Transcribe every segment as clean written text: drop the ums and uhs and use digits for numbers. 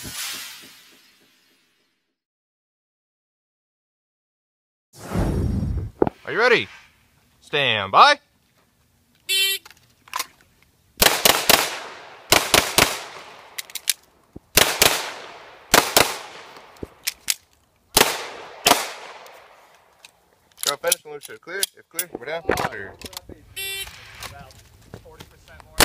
Are you ready? Stand by. Go finish and look so clear. If clear, we're down. Clear. About 40% more.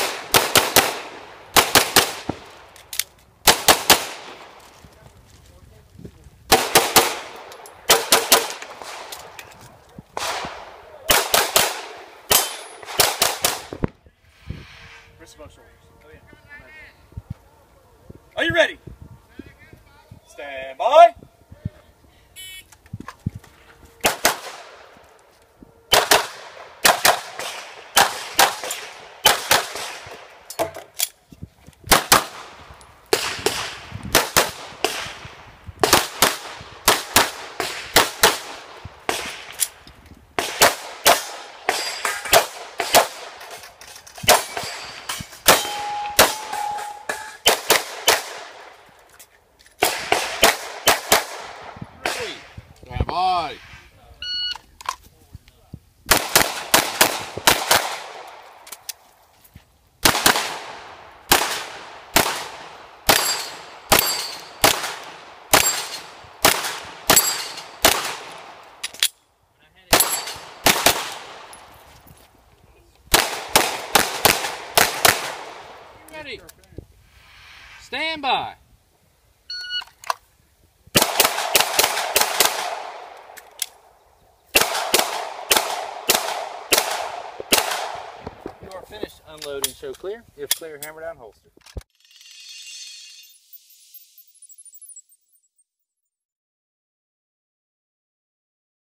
Wrist above shoulders. Oh yeah. Are you ready? Stand by. Stand by. Ready. Stand by. You are finished unloading. Show clear. If clear, hammer down, holster.